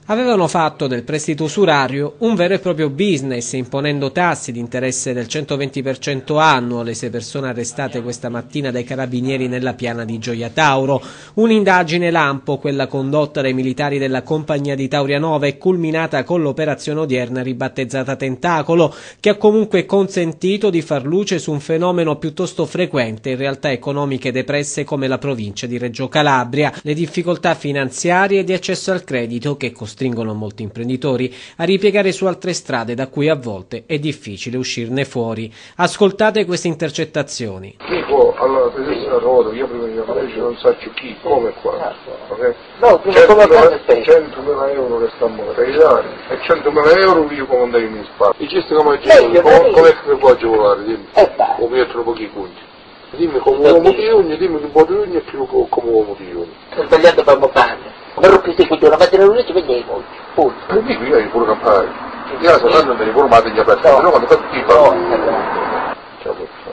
avevano fatto del prestito usurario un vero e proprio business, imponendo tassi di interesse del 120% annuo alle 6 persone arrestate questa mattina dai carabinieri nella piana di Gioia Tauro. Un'indagine lampo, quella condotta dai militari della compagnia di Taurianova, è culminata con l'operazione odierna ribattezzata Tentacolo, che ha comunque consentito di far luce su un fenomeno piuttosto frequente in realtà economiche depresse come la provincia di Reggio Calabria, le difficoltà finanziarie e di accesso al credito che costringono molti imprenditori a ripiegare su altre strade da cui a volte è difficile uscirne fuori. Ascoltate queste intercettazioni. Chi può, allora se io sono roto, io prima di aparecere non so chi, come qua, ok? No, 100.000 euro che stiamo realizzando e 100.000 euro io come andai in spalla. E questo come che può giocare, dimmi, o mettono pochi punti. Dimmi come uomo di ogni, dimmi che può di ogni e più come uomo di ogni. Ho sbagliato per montare, ma non più seguito, la mattina lunedì ci vediamo, punto. E dico io devo pure campare, io la sono andando pure male gli aperti, no quando fa tipo. Ciao per fare,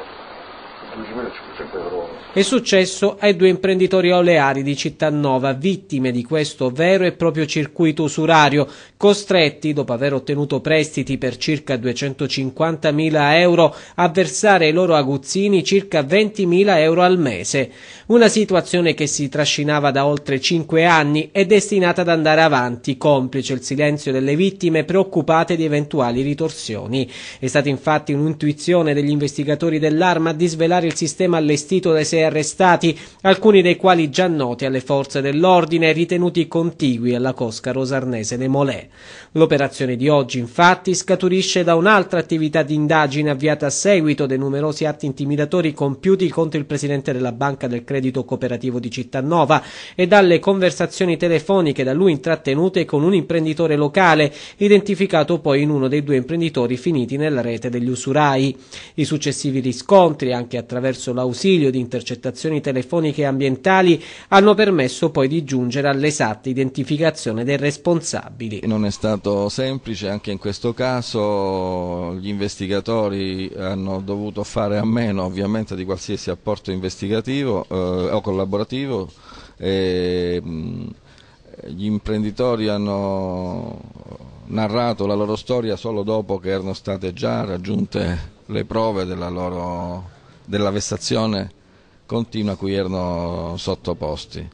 12.500 euro. È successo ai 2 imprenditori oleari di Cittanova, vittime di questo vero e proprio circuito usurario, costretti, dopo aver ottenuto prestiti per circa 250.000 euro, a versare ai loro aguzzini circa 20.000 euro al mese. Una situazione che si trascinava da oltre 5 anni e destinata ad andare avanti, complice il silenzio delle vittime preoccupate di eventuali ritorsioni. È stata infatti un'intuizione degli investigatori dell'Arma a disvelare il sistema allestito dai 6 arrestati, alcuni dei quali già noti alle forze dell'ordine e ritenuti contigui alla cosca rosarnese dei Molè. L'operazione di oggi, infatti, scaturisce da un'altra attività di indagine avviata a seguito dei numerosi atti intimidatori compiuti contro il presidente della Banca del Credito Cooperativo di Cittanova e dalle conversazioni telefoniche da lui intrattenute con un imprenditore locale, identificato poi in uno dei 2 imprenditori finiti nella rete degli usurai. I successivi riscontri, anche attraverso l'ausilio di intercettazioni telefoniche e ambientali, hanno permesso poi di giungere all'esatta identificazione dei responsabili. Non è stato semplice, anche in questo caso gli investigatori hanno dovuto fare a meno ovviamente di qualsiasi apporto investigativo o collaborativo. Gli imprenditori hanno narrato la loro storia solo dopo che erano state già raggiunte le prove della vessazione continua a cui erano sottoposti.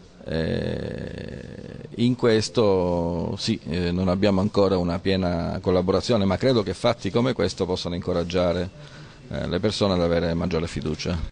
In questo sì, non abbiamo ancora una piena collaborazione, ma credo che fatti come questo possano incoraggiare le persone ad avere maggiore fiducia.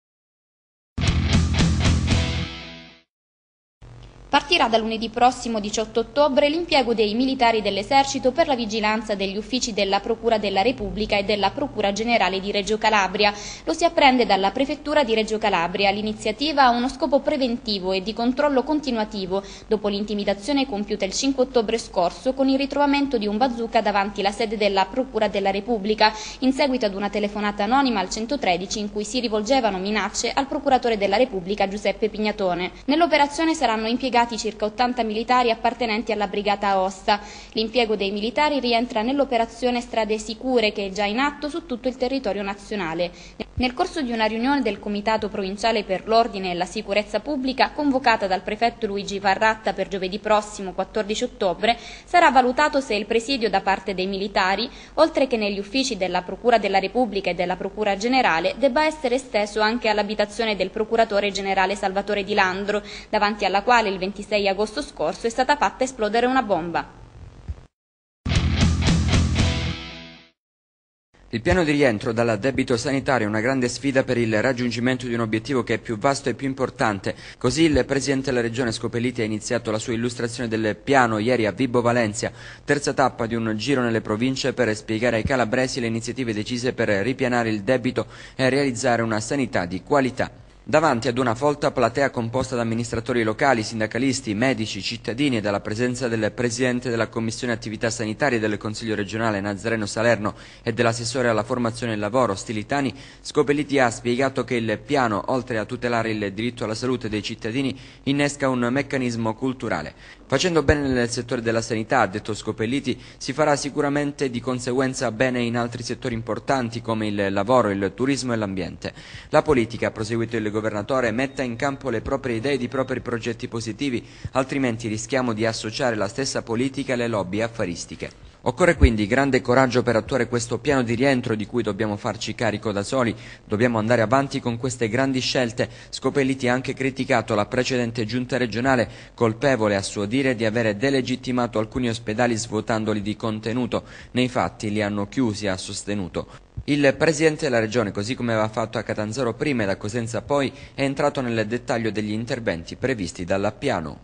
Partirà da lunedì prossimo 18 ottobre l'impiego dei militari dell'esercito per la vigilanza degli uffici della Procura della Repubblica e della Procura Generale di Reggio Calabria. Lo si apprende dalla Prefettura di Reggio Calabria. L'iniziativa ha uno scopo preventivo e di controllo continuativo dopo l'intimidazione compiuta il 5 ottobre scorso con il ritrovamento di un bazooka davanti la sede della Procura della Repubblica in seguito ad una telefonata anonima al 113 in cui si rivolgevano minacce al Procuratore della Repubblica Giuseppe Pignatone. Nell'operazione saranno impiegati circa 80 militari appartenenti alla Brigata Aosta. L'impiego dei militari rientra nell'operazione Strade Sicure che è già in atto su tutto il territorio nazionale. Nel corso di una riunione del Comitato Provinciale per l'Ordine e la Sicurezza Pubblica, convocata dal prefetto Luigi Varratta per giovedì prossimo 14 ottobre, sarà valutato se il presidio da parte dei militari, oltre che negli uffici della Procura della Repubblica e della Procura Generale, debba essere esteso anche all'abitazione del Procuratore Generale Salvatore Di Landro, davanti alla quale il 26 agosto scorso è stata fatta esplodere una bomba. Il piano di rientro dal debito sanitario è una grande sfida per il raggiungimento di un obiettivo che è più vasto e più importante. Così il Presidente della Regione Scopelliti ha iniziato la sua illustrazione del piano ieri a Vibo Valentia, terza tappa di un giro nelle province per spiegare ai calabresi le iniziative decise per ripianare il debito e realizzare una sanità di qualità. Davanti ad una folta platea composta da amministratori locali, sindacalisti, medici, cittadini e dalla presenza del Presidente della Commissione Attività Sanitarie del Consiglio regionale Nazareno Salerno e dell'assessore alla formazione e al lavoro Stilitani, Scopelliti ha spiegato che il piano, oltre a tutelare il diritto alla salute dei cittadini, innesca un meccanismo culturale. Facendo bene nel settore della sanità, ha detto Scopelliti, si farà sicuramente di conseguenza bene in altri settori importanti come il lavoro, il turismo e l'ambiente. La politica, ha proseguito il governatore, metta in campo le proprie idee ed i propri progetti positivi, altrimenti rischiamo di associare la stessa politica alle lobby affaristiche. Occorre quindi grande coraggio per attuare questo piano di rientro di cui dobbiamo farci carico da soli, dobbiamo andare avanti con queste grandi scelte. Scopelliti ha anche criticato la precedente giunta regionale, colpevole a suo dire di avere delegittimato alcuni ospedali svuotandoli di contenuto, nei fatti li hanno chiusi, ha sostenuto. Il Presidente della Regione, così come aveva fatto a Catanzaro prima ed a Cosenza poi, è entrato nel dettaglio degli interventi previsti dal piano.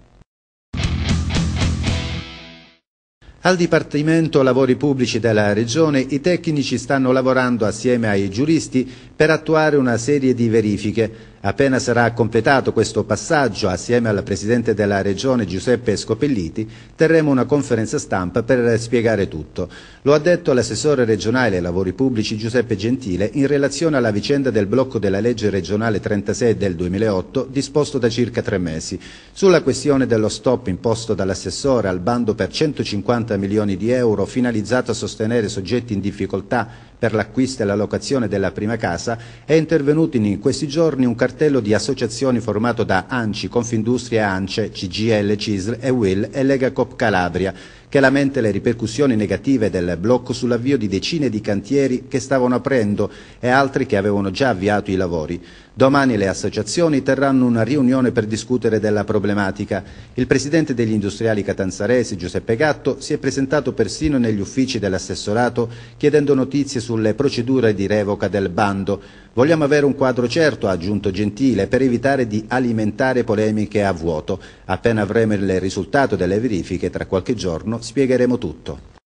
Al Dipartimento Lavori Pubblici della Regione i tecnici stanno lavorando assieme ai giuristi per attuare una serie di verifiche. Appena sarà completato questo passaggio, assieme al Presidente della Regione Giuseppe Scopelliti, terremo una conferenza stampa per spiegare tutto. Lo ha detto l'assessore regionale ai lavori pubblici Giuseppe Gentile in relazione alla vicenda del blocco della legge regionale 36 del 2008 disposto da circa 3 mesi. Sulla questione dello stop imposto dall'assessore al bando per 150 milioni di euro finalizzato a sostenere soggetti in difficoltà per l'acquisto e la locazione della prima casa, è intervenuto in questi giorni un cartello di associazioni formato da ANCI, Confindustria ANCE, CGIL, CISL e UIL e Lega Coop Calabria, che lamenta le ripercussioni negative del blocco sull'avvio di decine di cantieri che stavano aprendo e altri che avevano già avviato i lavori. Domani le associazioni terranno una riunione per discutere della problematica. Il presidente degli industriali catanzaresi, Giuseppe Gatto, si è presentato persino negli uffici dell'assessorato chiedendo notizie sulle procedure di revoca del bando. Vogliamo avere un quadro certo, ha aggiunto Gentile, per evitare di alimentare polemiche a vuoto. Appena avremo il risultato delle verifiche, tra qualche giorno, spiegheremo tutto.